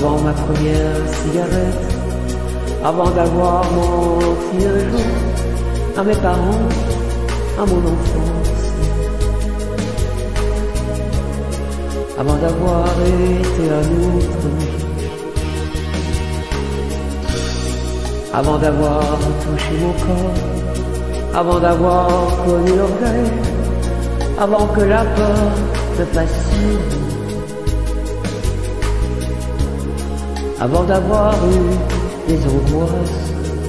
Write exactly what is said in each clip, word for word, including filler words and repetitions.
avant ma première cigarette, avant d'avoir menti un jour à mes parents, à mon enfance, avant d'avoir été un autre, avant d'avoir touché mon corps, avant d'avoir connu l'orgueil, avant que la peur me fascine, avant d'avoir eu des angoisses,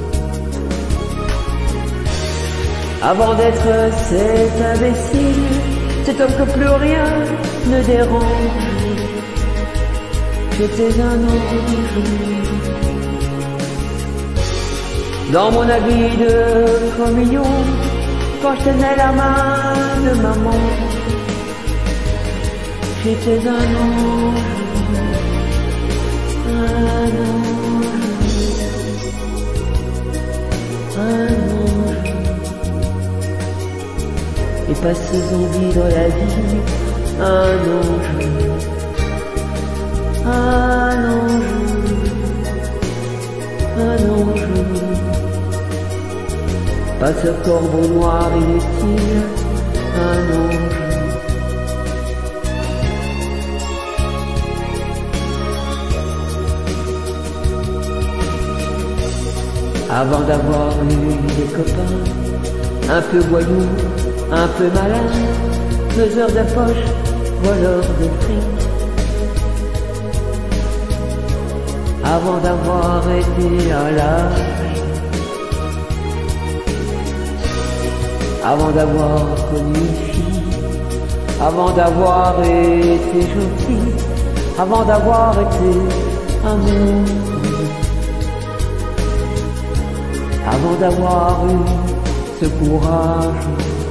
avant d'être cet imbécile, cet homme que plus rien ne dérange. J'étais un ange. Dans mon habit de communion, quand je tenais la main de maman, j'étais un ange, un ange, un ange. Et passez-en vivre la vie, un ange, un ange, un ange. Pas ce corbeau noir inutile, un ange. Avant d'avoir eu des copains, un peu voyous, un peu malins, faiseurs de poche, voleurs de fric. Avant d'avoir été à l'âge, avant d'avoir connu une fille, avant d'avoir été gentil, avant d'avoir été amour, avant d'avoir eu ce courage,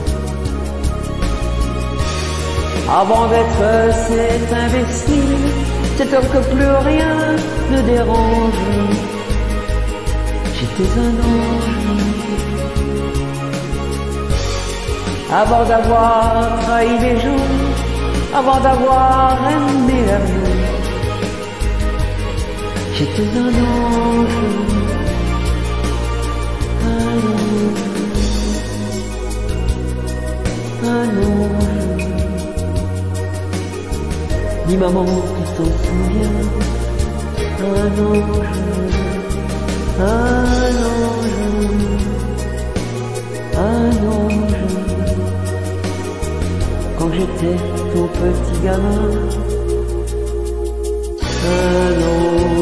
avant d'être cet imbécile, cet homme que plus rien ne dérange. J'étais un ange. Avant d'avoir trahi les gens, avant d'avoir aimé la vie, j'étais un ange, un ange, un ange. Dis maman, tu t'en souviens, un ange, un ange, un ange. Quand j'étais ton petit gamin, un ange.